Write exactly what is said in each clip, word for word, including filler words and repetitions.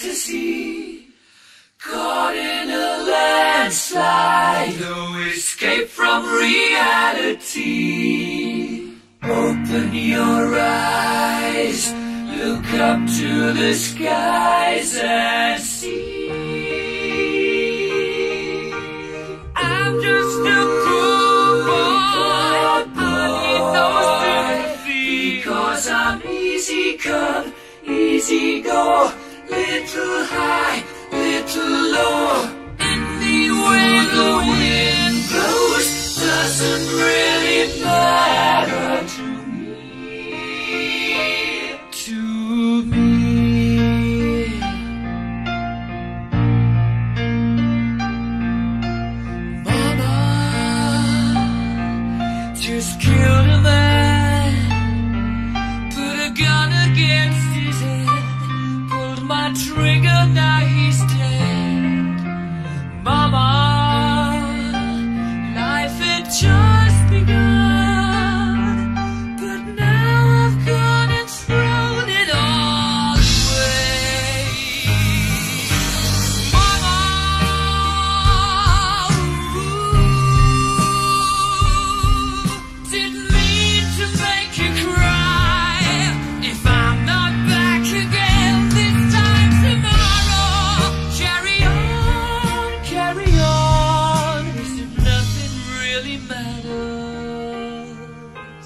fantasy, caught in a landslide, no escape from reality. Open your eyes, look up to the skies and see. I'm just a poor boy, I need no sympathy, because I'm easy come, easy go, little high, little low. Any way the wind blows doesn't really matter to me, to me. Mama just killed a man, put a gun against his head, pulled my trigger, now he's dead. Mama, life had just begun, but now I've gone and thrown it all away. Mama, ooh, didn't mean to make you cry. If I'm not back again this time tomorrow, carry on, carry on, as if nothing really matters.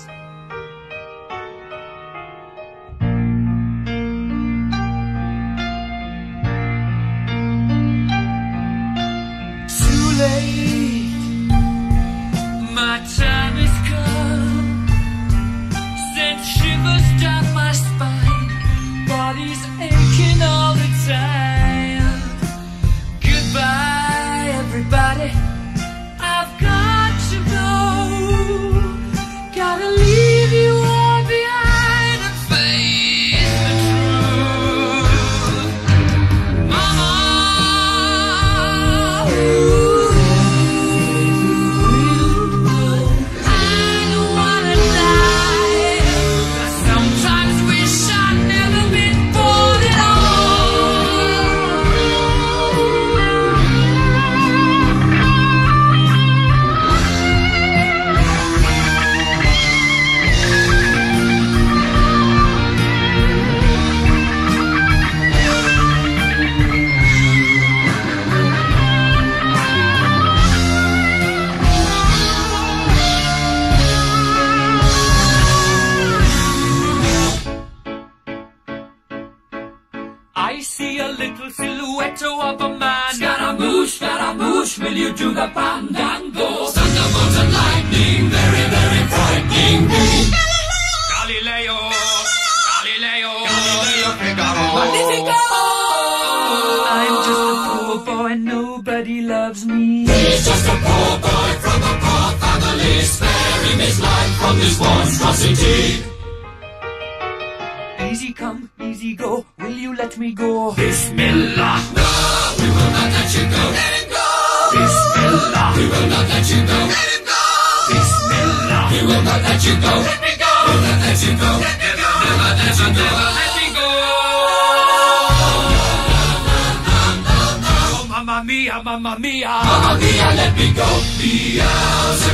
Too late, my time has come, sent shivers down my spine, body's aching all the time. Goodbye, everybody, I've got to go, gotta leave you all behind and face the truth. Mama, ooh, I don't wanna die, I sometimes wish I'd never been born at I see a little silhouette of a man. Scaramouche, Scaramouche, will you do the fandango? Thunderbolt and lightning, very, very frightening me. Galileo, Galileo, Galileo Figaro, Magnifico! I'm just a poor boy, nobody loves me. He's just a poor boy from a poor family, sparing his life from this monstrosity. Easy come, easy go, will you let me go? Bismillah! No, we will not let you go. Let him go! Bismillah! We will not let you go. Let him go! Bismillah! We will not let you go. Let me go! We'll not let you go. Let me go! Never let you go. Never let me go. Oh, mamma mia, mamma mia. Mamma mia, let me go. Beelzebub.